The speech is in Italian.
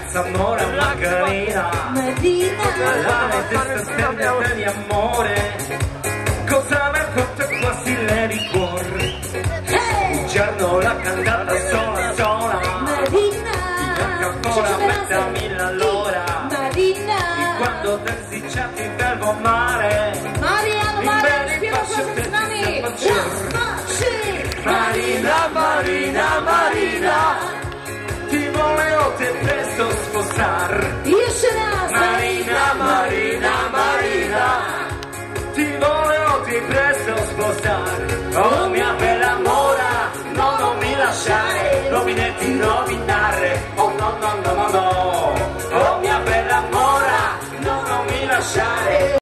ragazza amore Margarina, la testa sterminata di amore, cosa mi ha fatto quasi le di cuore, un giorno l'ha cantata sola sola, ancora mezza mille all'ora, e quando tersicciati per mare, Marina, Marina, Marina, ti volevo te presto sposar. Marina, Marina, Marina, ti volevo te presto sposar. Oh mia bella mora, no, non mi lasciare, rovinetti rovinare. Oh no, no, no, no, no. Oh mia bella mora, no, non mi lasciare,